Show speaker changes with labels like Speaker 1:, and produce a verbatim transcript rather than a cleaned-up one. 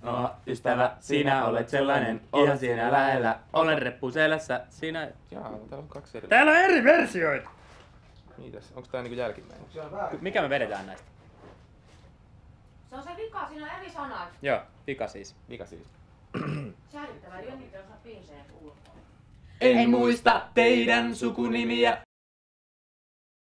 Speaker 1: Oh, ystävä, sinä olet sellainen, ihan siinä lähellä. Olen reppu selässä, sinä...
Speaker 2: Jaa, täällä on kaksi eri.
Speaker 1: Täällä on eri versioita!
Speaker 2: Mitäs? Onks tää niinku jälkimmäinen?
Speaker 1: Mikä me vedetään näistä?
Speaker 3: Se on se vika, siinä on eri sanat.
Speaker 1: Joo, vika siis.
Speaker 2: Mikä siis?
Speaker 3: Säilyttävä, jönnitte osaa biisejä ulkoa.
Speaker 1: En muista teidän sukunimiä,